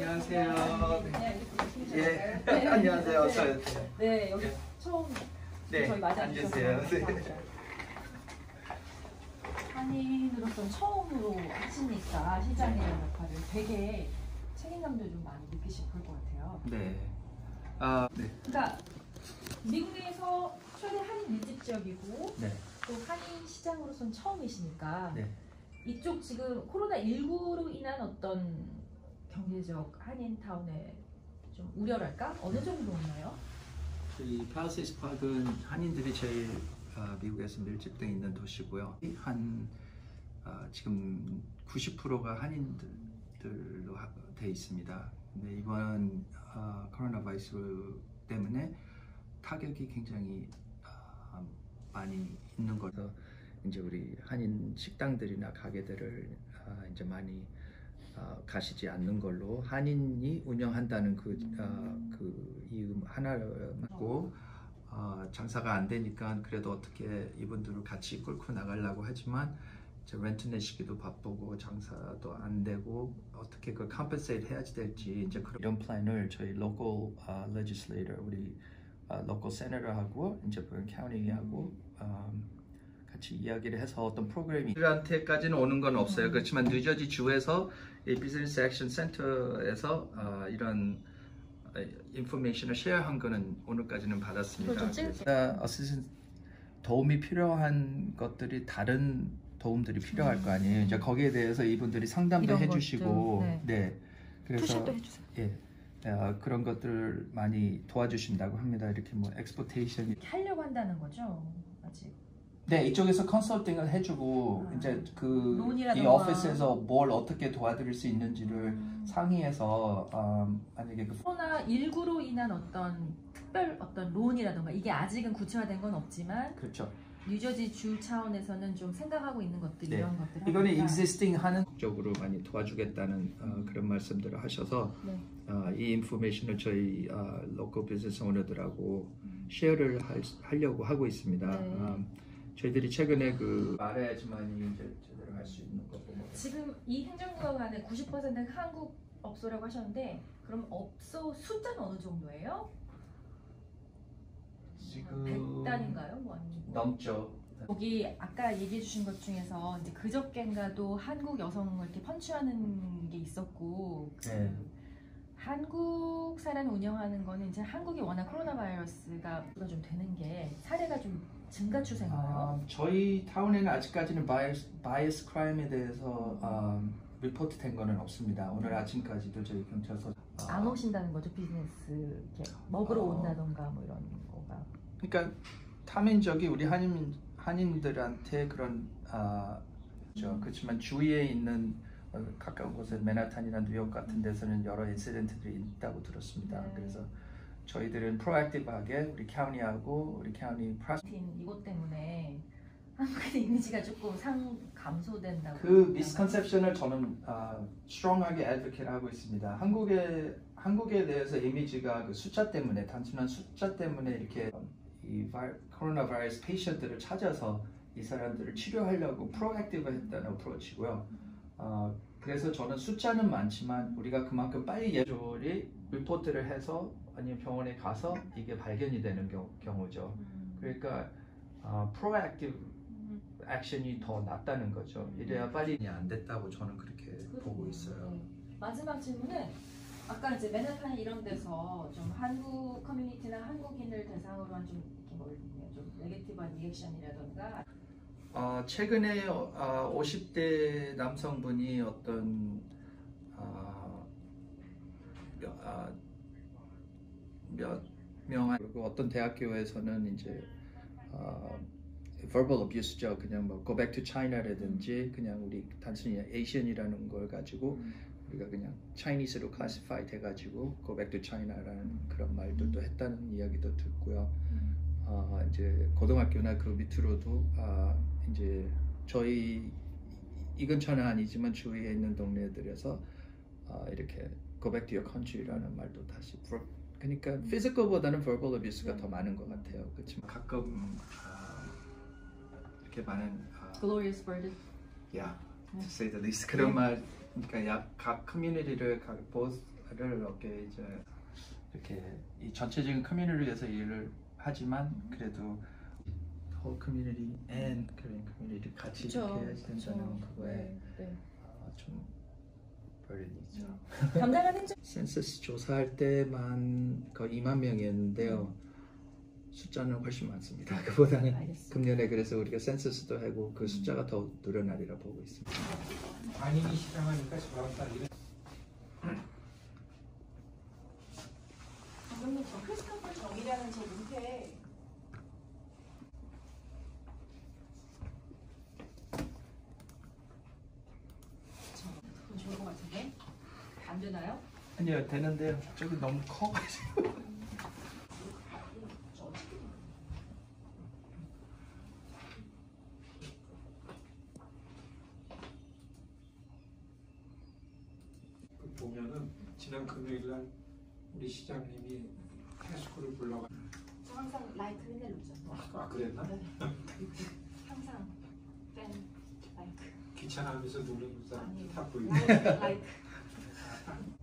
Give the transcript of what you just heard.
안녕하세요. 네. 예. 안녕하세요. 네, 여기 처음 네. 저희 맞아주셔서 앉으세요. 감사합니다. 한인으로서 처음으로 하시니까 시장이라는 역할을 되게 책임감도 좀 많이 느끼시고 그럴 것 같아요. 네. 네. 그러니까 미국에서 최대 한인 밀집 지역이고 네. 또 한인 시장으로서는 처음이시니까 네. 이쪽 지금 코로나19로 인한 어떤 경제적 한인타운에 좀 우려랄까? 어느 정도 있나요? 저희 팔리세이스 파크는 한인들이 제일 미국에서 밀집되어 있는 도시고요. 지금 90%가 한인들로 되어 있습니다. 근데 이번 코로나 바이러스 때문에 타격이 굉장히 많이 있는 거죠. 이제 우리 한인 식당들이나 가게들을 이제 많이 가시지 않는 걸로 한인이 운영한다는 그 이유 하나고 장사가 안 되니까 그래도 어떻게 이분들을 같이 끌고 나가려고 하지만 이제 렌트 내시기도 바쁘고 장사도 안 되고 어떻게 그 컴pen세이트 해야지 될지 이제 이런 플랜을 저희 local legislator 우리 local senator하고 이제 브라운 카운티하고 같이 이야기를 해서 어떤 프로그램이 들한테까지는 오는 건 없어요. 그렇지만 뉴저지 주에서 이 비즈니스 액션 센터에서 이런 인포메이션을 쉐어한 거는 오늘까지는 받았습니다. 어시스턴트 도움이 필요한 것들이 다른 도움들이 필요할 거 아니에요. 이제 거기에 대해서 이분들이 상담도 해주시고, 네. 그래서 푸시도 해주세요. 예. 그런 것들을 많이 도와주신다고 합니다. 이렇게 뭐 엑스포테이션 하려고 한다는 거죠? 아직. 네, 이쪽에서 컨설팅을 해주고 이제 이 오피스에서 뭘 어떻게 도와드릴 수 있는지를 상의해서 만약에 코로나19로 인한 어떤 특별 어떤 론이라던가 이게 아직은 구체화된 건 없지만 그렇죠. 뉴저지 주 차원에서는 좀 생각하고 있는 것들 네. 이런 것들 이거는 existing 하는 쪽으로 많이 도와주겠다는 그런 말씀들을 하셔서 네. 이 인포메이션을 저희 로컬 비즈니스 오너들하고 쉐어를 하려고 하고 있습니다. 네. 저희들이 최근에 말해야지만이 이제 제대로 할 수 있는 거고 지금 이 행정부가 가는 90%가 한국 업소라고 하셨는데 그럼 업소 숫자는 어느 정도예요? 지금 100단인가요? 뭐 아니면 넘죠. 거기 아까 얘기해 주신 것 중에서 이제 그저께인가도 한국 여성을 이렇게 펀치하는 게 있었고 네. 한국 사람이 운영하는 거는 이제 한국이 워낙 코로나 바이러스가 좀 되는 게 사례가 좀 증가 추세인가요? 저희 타운에는 아직까지는 바이어스 크라임에 대해서 리포트 된 거는 없습니다. 오늘 아침까지도 저희 경찰서 안 오신다는 거죠? 비즈니스 이렇게 먹으러 온다던가 뭐 이런 거가. 그러니까 타민적이 우리 한인들한테 그런 그렇지만 주위에 있는 가까운 곳에 맨하탄이나 뉴욕 같은 데서는 여러 인시던트들이 있다고 들었습니다. 네. 그래서 저희들은 프로액티브하게 우리 카운티하고 우리 카운티 이것 때문에 한국의 이미지가 조금 감소된다고. 그 미스컨셉션을 저는 스트롱하게 애드보케이트하고 있습니다. 한국에 대해서 이미지가 그 숫자 때문에 단순한 숫자 때문에 이렇게 이 코로나 바이러스 페이션트를 찾아서 이 사람들을 치료하려고 프로액티브 했다는 어프로치고요. 그래서 저는 숫자는 많지만 우리가 그만큼 빨리 예조리 리포트를 해서 아니면 병원에 가서 이게 발견이 되는 경우죠. 그러니까 프로액티브 액션이 더 낫다는 거죠. 이래야 빨리 안 됐다고 저는 그렇게 보고 있어요. 네. 마지막 질문은 아까 이제 맨하탄 이런 데서 좀 한국 커뮤니티나 한국인을 대상으로 한 좀 네거티브한 리액션이라던가 최근에 50대 남성분이 어떤 몇 명 그리고 어떤 대학교에서는 이제 verbal abuse죠. 그냥 뭐 go back to China라든지 그냥 우리 단순히 Asian이라는 걸 가지고 우리가 그냥 Chinese로 classify 돼가지고 go back to China라는 그런 말들도 했다는 이야기도 듣고요. 이제 고등학교나 그 밑으로도 이제 저희 이 근처는 아니지만 주위에 있는 동네들에서 이렇게 go back to your country라는 말도 다시 그러니까 physical보다는 verbal abuse가 더 많은 것 같아요. 그렇지만 가끔 이렇게 많은 glorious burden. Yeah, to say the least. 그런 말 그러니까 각 커뮤니티를 both 얻게 이제 이렇게 이 전체적인 커뮤니티를 위해서 일을 하지만 그래도 whole community and Korean community 같이 이렇게 해야 된다는 그거에 네. 좀 burden이 있죠. 담당하는 행정 센서스 조사할 때만 거의 2만 명이었는데요. 숫자는 훨씬 많습니다. 그보다는 알겠습니다. 금년에 그래서 우리가 센서스도 하고 그 숫자가 더 늘어나리라 보고 있습니다. 반인이 시장하니까 저런 일은 감독님 저 크리스토퍼 정이라는 저 문패 저 좋을 것 같은데 안 되나요? 아니요 되는데요. 저기 너무 커가지고. 저 어떻게 돼요? 보면은 지난 금요일 날 우리 시장님이 해수구를 불러가. 저 항상 라이트 맨날 놓죠. 아 그랬나? 네. 항상 팬 라이트 귀찮아하면서 누르는 사람 아니에요. 다 보이고. 라이트